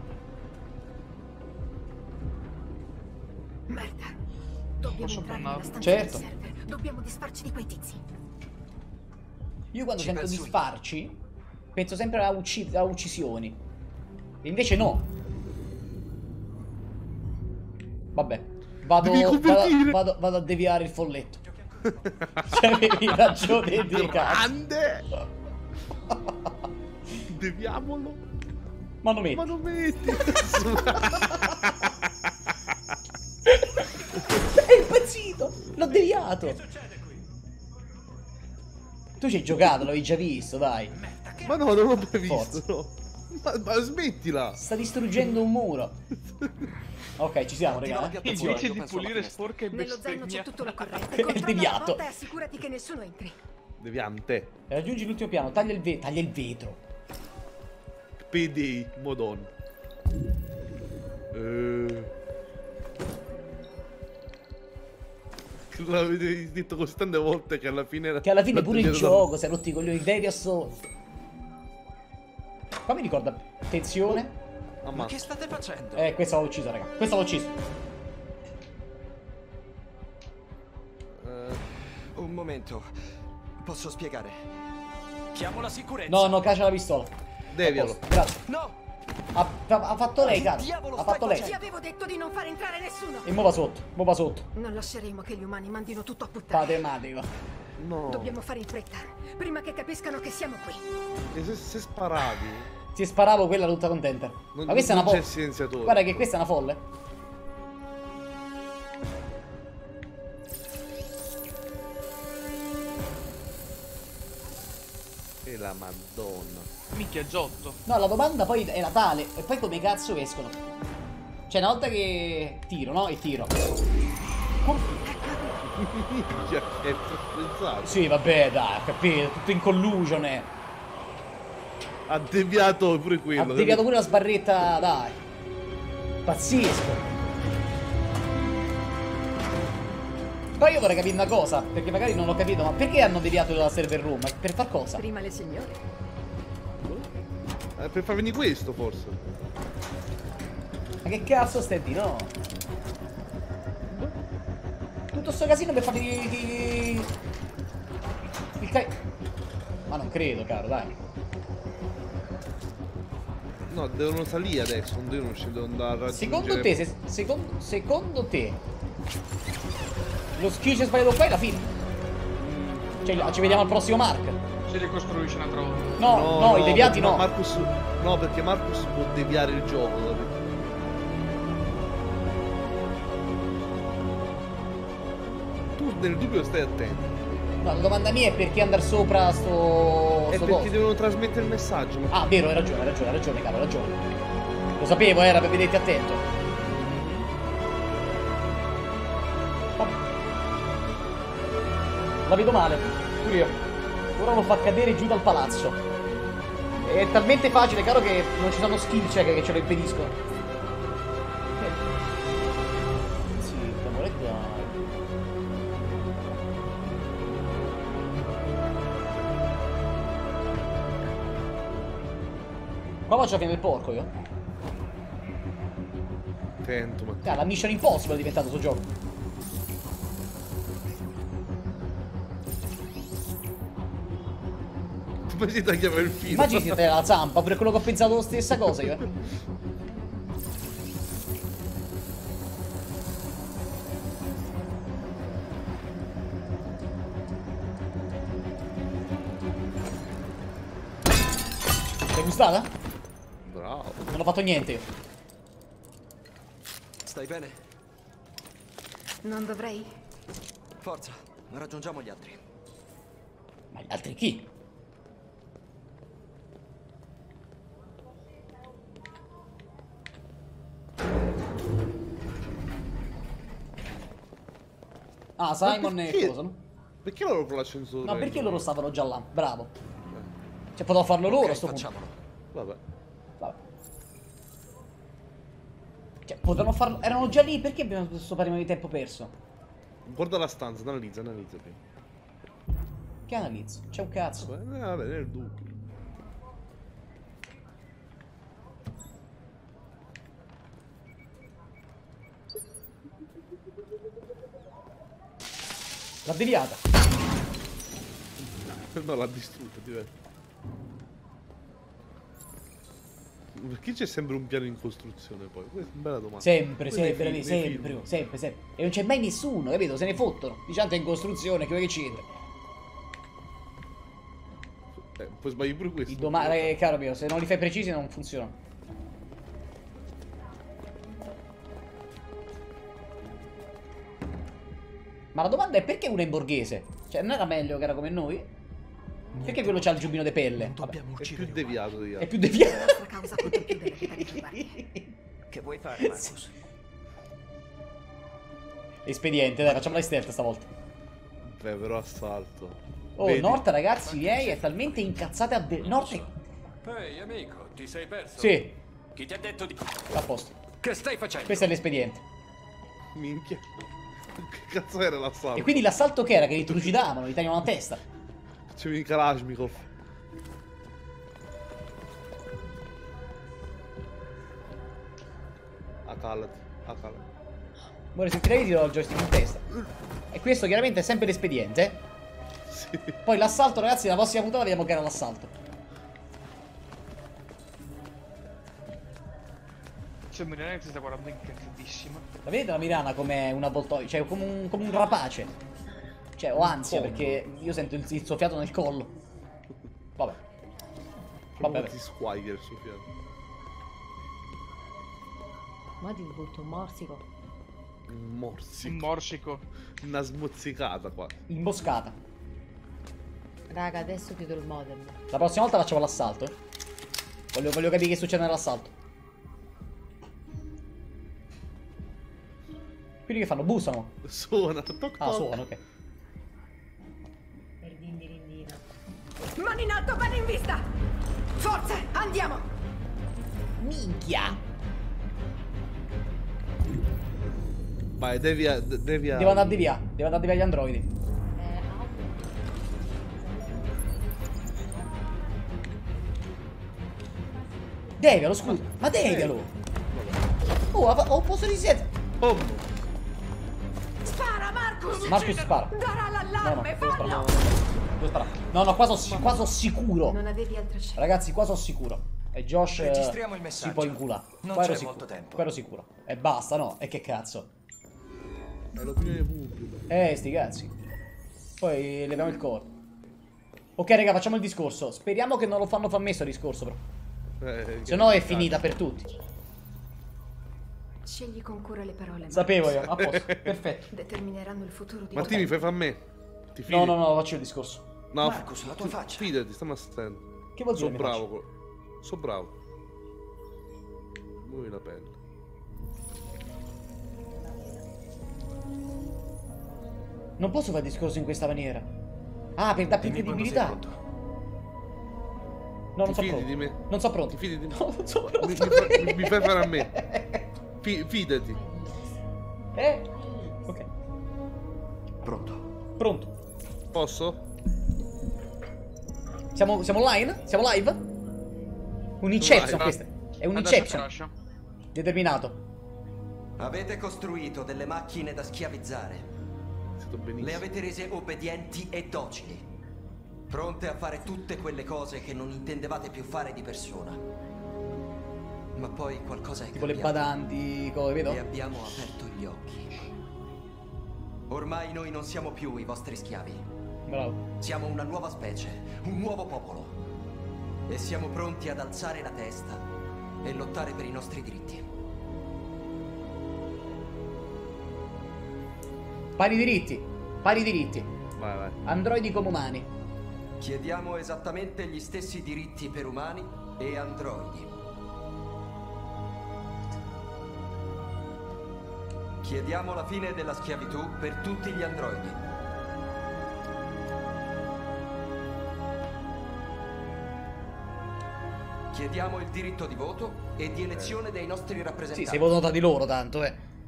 Merda. Dobbiamo entrare nella stanza certo. del server. Dobbiamo disfarci di quei tizi. Io quando sento disfarci penso sempre a uccisioni. E invece no. Vabbè, vado a deviare il folletto. Cioè, avevi ragione di grande. Deviamolo. Ma non metti. Ma non metti. È impazzito. L'ho deviato. Tu ci hai giocato, l'avevi già visto, dai. Ma no, non l'ho mai visto, no. Ma smettila. Sta distruggendo un muro. Ok, ci siamo, ragazzi. Invece di pulire sporca e Nello zaino c'è bestemmia. tutto lo corretto. È deviato. E assicurati che nessuno entri. Deviante. Raggiungi l'ultimo piano, taglia il vetro. PD, Modon. L'avete detto così tante volte che alla fine... Che alla fine pure il gioco si è rotti i coglioni veri assolti. Qua mi ricorda... Attenzione. Ma che state facendo? Questa l'ho uccisa, raga. Questa l'ho uccisa. Un momento. Posso spiegare? Chiamo la sicurezza. No, caccia la pistola. Devialo. Grazie. No! Ha fatto lei, cazzo. Ha fatto lei. Ti avevo detto di non far entrare nessuno. E mo va sotto, mo va sotto. Non lasceremo che gli umani mandino tutto a puttane. Matematico. No. Dobbiamo fare in fretta, prima che capiscano che siamo qui. E se sparavi? Se sparavo quella tutta contenta. Ma questa è una folle. Silenziatore. Guarda che questa è una folle. E la madonna. Minchia, Giotto. No, la domanda poi è la tale. E poi come cazzo escono? Cioè, una volta che tiro, no? E tiro. Minchia, che pensato. Sì, vabbè, dai, ho capito. Tutto in collusion. Ha deviato pure quello. Ha deviato pure la sbarretta, dai. Pazzesco. Poi io vorrei capire una cosa, perché magari non l'ho capito, ma perché hanno deviato la server room? Per far cosa? Prima le signore. Per far venire questo, forse. Ma che cazzo stai di no? Tutto sto casino per farmi Ma non credo, caro, dai. No, devono salire adesso, non devono andare a raggiungere. Secondo te lo skill c'è sbagliato qua è la fine? Cioè, ci vediamo al prossimo Mark. Si ricostruisce un'altra volta. No, i deviati no. Marcus, no, perché Marcus può deviare il gioco. Tu nel dubbio stai attento. No, la domanda mia è perché andare sopra sto È perché coso. devono trasmettere il messaggio. Ah, vero, hai ragione, caro, hai ragione. Lo sapevo, era per vederti attento. Vabbè. La vedo male, pure io. Ora lo fa cadere giù dal palazzo. È talmente facile, caro, che non ci sono skill check che ce lo impediscono. Zitto, amore, dai. Qua faccio la fine del porco io. Attento, ma... La Mission Impossible è diventato sto gioco. Come si tagliava il filo? Immagini si taglia la zampa, pure quello che ho pensato la stessa cosa io. Ti è gustata? Bravo. Non ho fatto niente io. Stai bene? Non dovrei? Forza, raggiungiamo gli altri. Ma gli altri chi? Ah, Simon e cosa, no? Perché loro con l'ascensore? No, perché loro stavano già là? Bravo. Cioè, potevano farlo loro a sto punto. Vabbè. Cioè, potevano farlo. Erano già lì, perché abbiamo questo parimento di tempo perso? Guarda la stanza, analizza prima. Che analizzo? C'è un cazzo. Vabbè, nel dubbio. L'ha deviata. No, l'ha distrutta, diverso. Perché c'è sempre un piano in costruzione poi? Questa è una bella domanda. Sempre. E non c'è mai nessuno, capito? Se ne fottono. Diciamo che è in costruzione, che vuoi che c'entra? Poi sbagli pure questo. Domani, caro mio, se non li fai precisi non funziona. Ma la domanda è perché uno è in borghese? Cioè, non era meglio che era come noi? Perché quello c'ha il giubbino di pelle? È più deviato di altri. È più deviato. Che vuoi fare, Marcus? Espediente, dai, facciamo la stealth stavolta. Beh, però assalto. Oh, Vedi? Nort, ragazzi, lei è talmente incazzata a... Nort è... Ehi, amico, ti sei perso? Sì. Chi ti ha detto di... A posto. Che stai facendo? Questo è l'espediente. Minchia. Che cazzo era l'assalto? E quindi l'assalto che era? Che li trucidavano, li tagliavano a testa. C'è un Kalashnikov. Accalati. Vuole sentirei ti do il joystick in testa. E questo chiaramente è sempre l'espediente. Sì. Poi l'assalto, ragazzi, nella prossima puntata vediamo che era l'assalto. C'è Mirana che si sta guardando incazzatissima. La vedete la Mirana come un avvoltoio? Cioè come un rapace. Cioè ho ansia perché io sento il suo fiato nel collo. Vabbè. Vabbè. Ti squaglia il suo fiato. Ma ti butto un morsico. Un morsico. Un morsico. Una smozzicata qua. Imboscata. Raga, adesso chiudo il modem. La prossima volta facciamo l'assalto. Voglio capire che succede nell'assalto. Quindi che fanno? Bussano? Suona. Ah, suona, ok. Per dindirindina. Mani in alto, mani in vista! Forza, andiamo! Minchia! Vai, devi Devo andare di via. Devo andare di via agli androidi. Devialo, scusa. Ma devialo. Oh, ho posto di siete. Oh. Spara, Marcus! Marcus spara. Darà l'allarme, fallo! Devo sparare. No, qua sono sicuro. Non avevi altra scelta. Ragazzi, qua sono sicuro. E Josh Registriamo il messaggio. si può inculare. Non Qua c'è ero molto tempo. Qua ero sicuro. E basta, no? E che cazzo? È l'opinione pubblica. Sti cazzi. Poi leviamo il core. Ok, raga, facciamo il discorso. Speriamo che non lo fanno far messo il discorso, però. Se no è finita per tutti. Scegli con cura le parole. Sapevo io, a posto. Perfetto. Determineranno il futuro di Martini, fai fa a me. Ti fidi? No, faccio il discorso. No, Marcus, la tua faccia. Fidati, stiamo attento. Che vuol dire? Sono bravo. Sono bravo. Muovi la pelle. Non posso fare il discorso in questa maniera. Ah, per dare più credibilità. No, non so pronto. Di me? Non so pronto. Ti fidi di me? No, non so pronto. Mi fai fare a me. Fidati. Ok. Pronto. Posso? Siamo online? Siamo live? Un inception questa. È un inception. Determinato. Avete costruito delle macchine da schiavizzare. Le avete rese obbedienti e docili. Pronte a fare tutte quelle cose che non intendevate più fare di persona. Ma poi qualcosa è tipo le cambiato. badanti, come vedo? E abbiamo aperto gli occhi. Ormai noi non siamo più i vostri schiavi. Bravo. Siamo una nuova specie, un nuovo popolo. E siamo pronti ad alzare la testa e lottare per i nostri diritti. Pari diritti. Pari diritti. Vai. Androidi come umani. Chiediamo esattamente gli stessi diritti per umani e androidi. Chiediamo la fine della schiavitù per tutti gli androidi. Chiediamo il diritto di voto e di elezione dei nostri rappresentanti. Sì, si votano tra di loro tanto,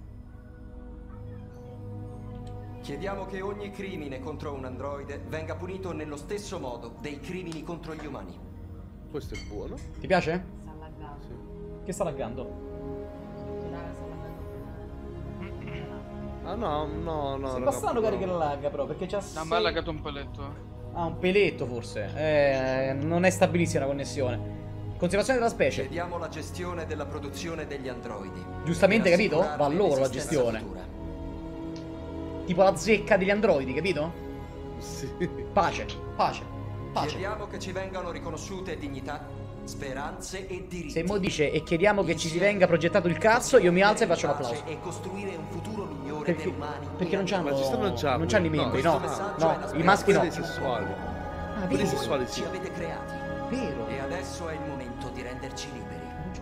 Chiediamo che ogni crimine contro un androide venga punito nello stesso modo dei crimini contro gli umani. Questo è buono. Ti piace? Sta laggando. Sì. Che sta laggando? Ah no. Sembra strano che la lagga però, perché c'ha... No, ma ha laggato un peletto. Ah, un peletto forse. Non è stabilissima la connessione. Conservazione della specie. Chiediamo la gestione della produzione degli androidi. Giustamente, capito? Va a loro la gestione. Futura. Tipo la zecca degli androidi, capito? Sì. Pace. Chiediamo che ci vengano riconosciute dignità, speranze e diritti. Se mo dice e chiediamo che ci si venga progettato il cazzo, io mi alzo e faccio l'applauso. E costruire un futuro migliore per umani. Perché non c'hanno. Ma ci stanno già. Non c'hanno i membri, no. No, i maschi no. Quelli sessuali. Ah, Quelli vero. sessuali sì. Ci avete creati. Vero. E adesso è il momento di renderci liberi.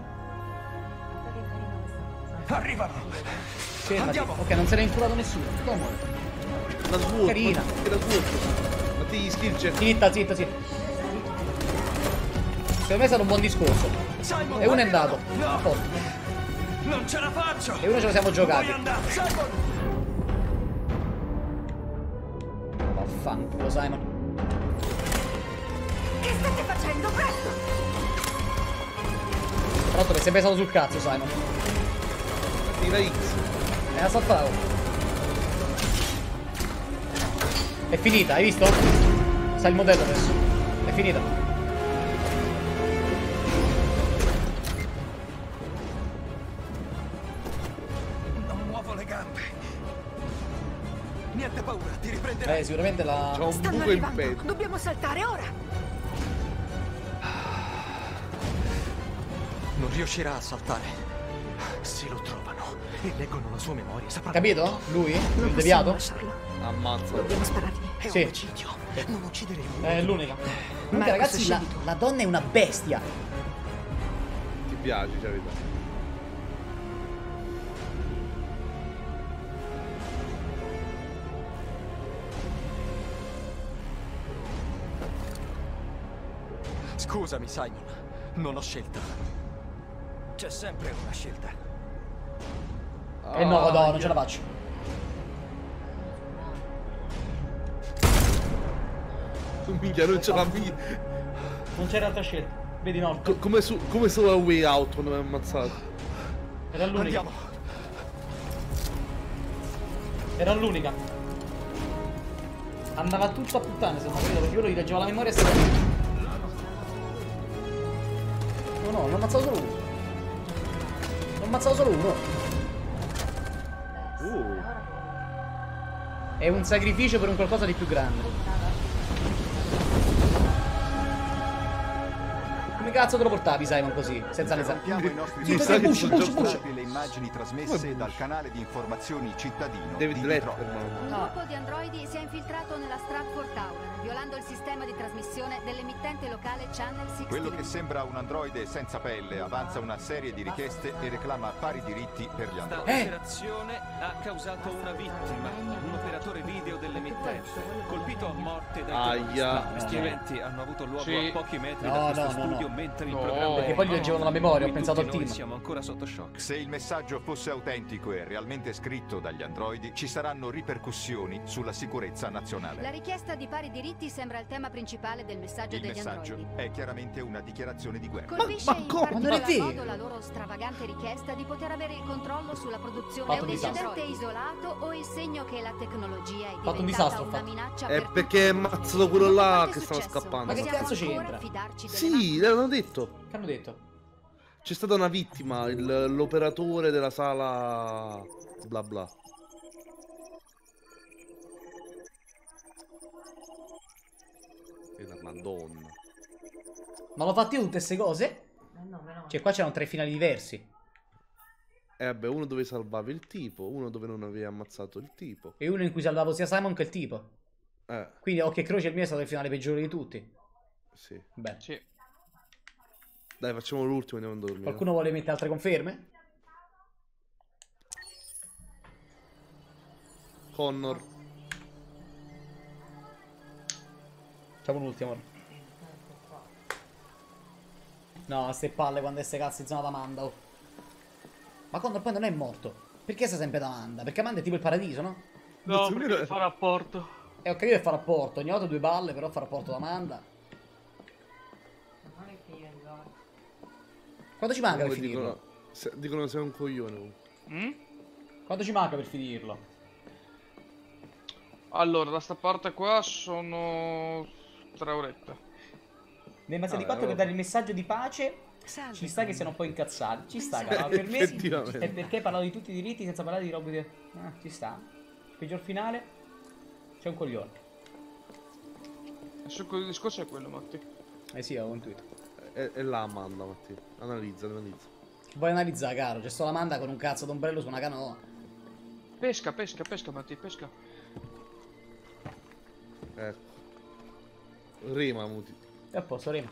Arrivano! Fermati. Ok, non se n'è inculato nessuno. Comodo. La svuota. Carina. Che la svuota. fatti gli skill check. Zitta, zitta, zitta. Secondo me è stato un buon discorso. Simon, E uno è andato. no. A posto. Non ce la faccio! E uno ce lo siamo giocati. Puoi andare, Simon! Vaffanculo, Simon. Che state facendo? Presto! Tra l'altro mi sei pesato sul cazzo, Simon. Tira X. È una saltata. È finita, hai visto? Sa il modello adesso. È finita. Non muovo le gambe. Niente paura, ti riprenderai. Sicuramente la... C'ho un Stanno buco in arrivando. petto. Dobbiamo saltare ora. Non riuscirà a saltare. Se lo trovano e leggono la sua memoria, sapranno. Capito? Lui? Non Il deviato? lasciarlo. Ammazza. Dobbiamo sparargli. È Sì. un omicidio. Non uccidere uno. È l'unica. Comunque Marcus, ragazzi, scegli tu. la donna è una bestia. Ti piace, cioè, verità. Scusami, Simon. Non ho scelta. C'è sempre una scelta. Eh no, non ce la faccio. Minchia, non ce l'ha vita. Non c'era altra scelta. Vedi, no. Come solo a Way Out quando mi ha ammazzato. Era l'unica. Andiamo. Era l'unica. Andava tutto a puttane, se non credo, perché io gli leggevo la memoria e stava lì. No, l'ho ammazzato solo uno. L'ho ammazzato solo uno. È un sacrificio per un qualcosa di più grande. Come cazzo te lo portavi, Simon, così? Senza ne Interrompiamo i nostri Sì, servizi push, per push, push. mostrarvi le immagini trasmesse dal canale di informazioni cittadino David di Letterman. Detroit. Un gruppo di androidi si è infiltrato nella Stratford Tower, violando il sistema di trasmissione dell'emittente locale Channel 16. Quello che sembra un androide senza pelle avanza una serie di richieste e reclama pari diritti per gli androidi. L'operazione ha causato una vittima, un operatore video dell'emittente, colpito a morte dai terroristi. Aia. Questi eventi hanno avuto luogo Sì. a pochi metri No, da questo no, studio no. mentre il No. programma Perché poi gli leggevano la memoria, ho pensato al Tutti noi team. siamo ancora sotto shock. Se il messaggio fosse autentico e realmente scritto dagli androidi, ci saranno ripercussioni sulla sicurezza nazionale. La richiesta di pari diritti sembra il tema principale del messaggio Il degli messaggio androidi. è chiaramente una dichiarazione di guerra. Colpisce in come? Non è particolar vero. modo la loro stravagante richiesta di poter avere il controllo sulla produzione. Fatto È un un disastro. incidente isolato o il segno che la tecnologia è Fatto un diventata disastro, una fatto. minaccia È per perché è tutti? ammazzato quello là Quanto è che stava successo? scappando. Ma che Possiamo cazzo ancora c'entra? fidarci delle Sì, l'hanno detto. Che hanno detto? C'è stata una vittima, l'operatore della sala bla bla. E la madonna. Ma l'ho fatti tutte queste cose? Cioè qua c'erano 3 finali diversi. Vabbè, uno dove salvavi il tipo, uno dove non avevi ammazzato il tipo. E uno in cui salvavo sia Simon che il tipo. Quindi occhio e croce il mio è stato il finale peggiore di tutti. Sì. Beh. Sì. Dai, facciamo l'ultimo e andiamo a dormire. Qualcuno vuole mettere altre conferme? Connor. Facciamo un ultimo. No, ste palle quando ste cazzo in zona d'Amanda. Oh. Ma Connor poi non è morto. Perché sta sempre ad Amanda? Perché Amanda è tipo il paradiso, no? No, perché fa rapporto. Ho capito che fa rapporto. Ogni volta 2 balle, però fa rapporto ad Amanda. Quanto ci manca per finirlo? Dicono sei un coglione. Quanto ci manca per finirlo? Allora, da sta parte qua sono 3 orette. Ne base di 4 per dare il messaggio di pace. Ci sta che siano un po' incazzati. Ci sta, cara. Per me è perché parlano di tutti i diritti senza parlare di robe di... ci sta. Peggior finale. C'è un coglione. Il succo del discorso è quello, Matti. Eh sì, ho intuito. È là Amanda, Matti. Analizza. Vuoi analizzare, caro? C'è solo Amanda con un cazzo d'ombrello su una canoa. Pesca, Matti, pesca. Ecco. Rema, Muti. E a posto, Rema.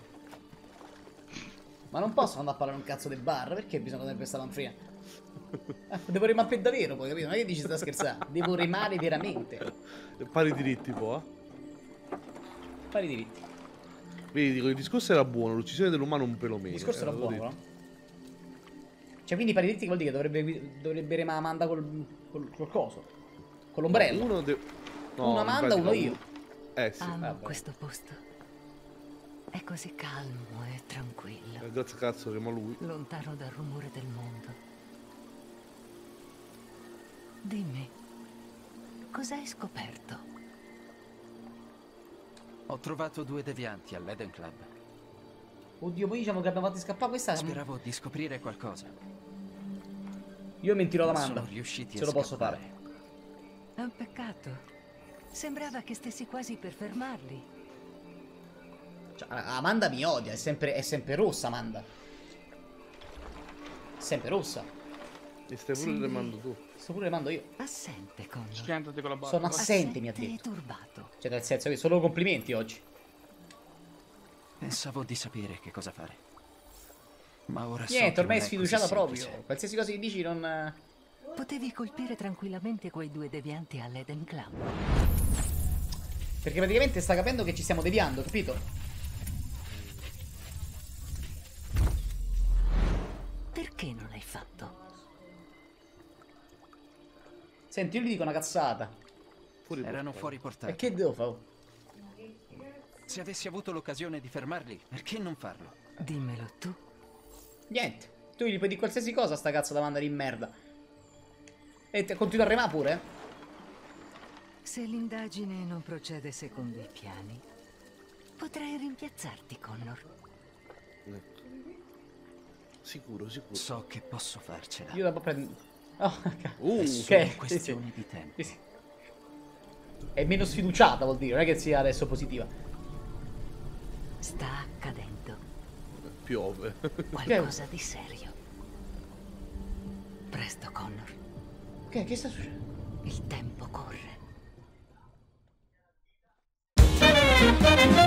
Ma non posso andare a parlare un cazzo di bar, perché bisogna sempre questa manfrina? Devo remare per davvero poi, capito? Non è che dici sta scherzando. Devo remare veramente. Pari diritti, poi. Pari diritti. Vedi, dico, il discorso era buono, l'uccisione dell'umano un pelo meno. Il discorso era buono, no? Cioè, quindi pari diritti vuol dire che dovrebbe remare Amanda col coso. Con l'ombrello. No, uno Amanda, uno io. Sì. Amo questo posto. È così calmo e tranquillo. Grazie cazzo, siamo a lui. Lontano dal rumore del mondo. Dimmi, cosa hai scoperto? Ho trovato 2 devianti all'Eden Club. Oddio, poi diciamo che abbiamo fatto scappare questa. Speravo di scoprire qualcosa. Io mentirò ad Amanda. Sono riusciti se lo posso fare. È un peccato. Sembrava che stessi quasi per fermarli. Cioè, Amanda mi odia, è sempre rossa Amanda. Sempre rossa. E stai pure le mando tu. Sto pure le mando io. Assente, Connor. Schiantati con la barba. Sono assente, mi ha detto. Turbato. Cioè, nel senso che solo complimenti oggi. Pensavo di sapere che cosa fare. Ma ora niente, ormai è sfiduciata proprio. Semplice. Qualsiasi cosa che dici non... Potevi colpire tranquillamente quei 2 devianti all'Eden Club. Perché praticamente sta capendo che ci stiamo deviando, capito? Perché non l'hai fatto? Senti, io gli dico una cazzata. Erano fuori portata. E che devo fare? Se avessi avuto l'occasione di fermarli, perché non farlo? Dimmelo tu. Niente. Tu gli puoi dire qualsiasi cosa a sta cazzo da mandare in merda. E continua a remare pure? Se l'indagine non procede secondo i piani, potrei rimpiazzarti, Connor. Sicuro. So che posso farcela. Io dopo prendo... Oh, è questione di tempo. Sì. È meno sfiduciata, vuol dire, non è che sia adesso positiva. Sta accadendo. Piove. Qualcosa di serio. Presto, Connor. Che sta succedendo? Il tempo corre.